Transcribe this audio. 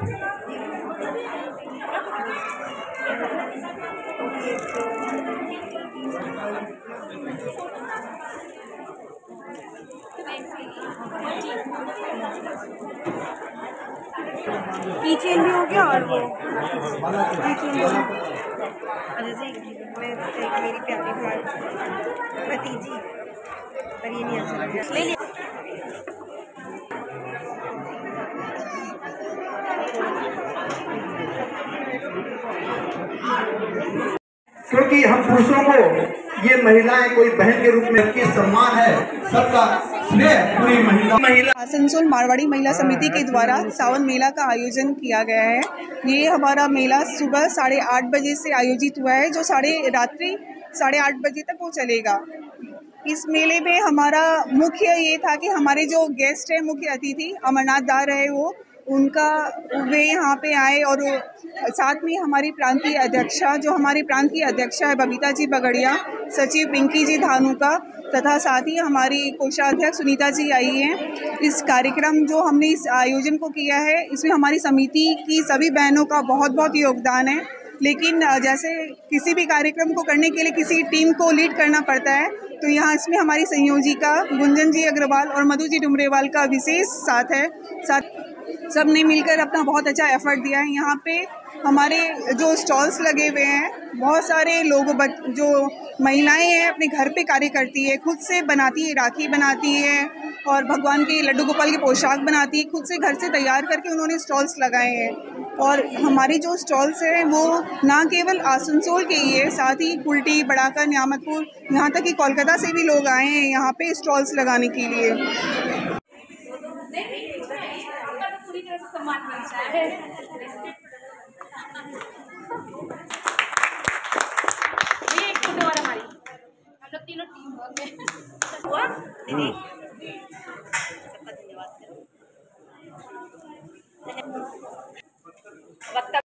Kitchen भी हो गया और वो किचन जैसे मेरी प्यारी भतीजी, पर ये नहीं अच्छा लग रहा, ले लिया। क्योंकि हम पुरुषों को ये महिलाएं कोई बहन के रूप में की सम्मान है, सबका स्नेह पूरी महिला। आसनसोल मारवाड़ी महिला समिति के द्वारा सावन मेला का आयोजन किया गया है। ये हमारा मेला सुबह 8:30 बजे से आयोजित हुआ है, जो रात्रि 8:30 बजे तक वो चलेगा। इस मेले में हमारा मुख्य ये था कि हमारे जो गेस्ट हैं, मुख्य अतिथि अमरनाथ दा रहे वे यहाँ पे आए, और साथ में हमारी प्रांतीय अध्यक्षा, जो हमारी प्रांत की अध्यक्षा है बबीता जी बगड़िया, सचिव पिंकी जी धानुका, तथा साथ ही हमारी कोषाध्यक्ष सुनीता जी आई हैं। इस कार्यक्रम जो हमने इस आयोजन को किया है, इसमें हमारी समिति की सभी बहनों का बहुत बहुत योगदान है। लेकिन जैसे किसी भी कार्यक्रम को करने के लिए किसी टीम को लीड करना पड़ता है, तो यहाँ इसमें हमारी संयोजिका गुंजन जी अग्रवाल और मधु जी डुमरेवाल का विशेष साथ है। सब ने मिलकर अपना बहुत अच्छा एफर्ट दिया है। यहाँ पे हमारे जो स्टॉल्स लगे हुए हैं, बहुत सारे लोग जो महिलाएं हैं अपने घर पे कार्य करती है, खुद से बनाती है, राखी बनाती है और भगवान के लड्डू गोपाल की पोशाक बनाती है, खुद से घर से तैयार करके उन्होंने स्टॉल्स लगाए हैं। और हमारी जो स्टॉल्स हैं वो ना केवल आसनसोल के ही है, साथ ही कुल्टी, बड़ाका, न्यामतपुर, यहाँ तक कि कोलकाता से भी लोग आए हैं यहाँ पे स्टॉल्स लगाने के लिए। पूरी तरह से सम्मान मिलता है। ये एक फोटो और हमारी, हम लोग तीनों टीम हुआ दीदी, सबका धन्यवाद करो।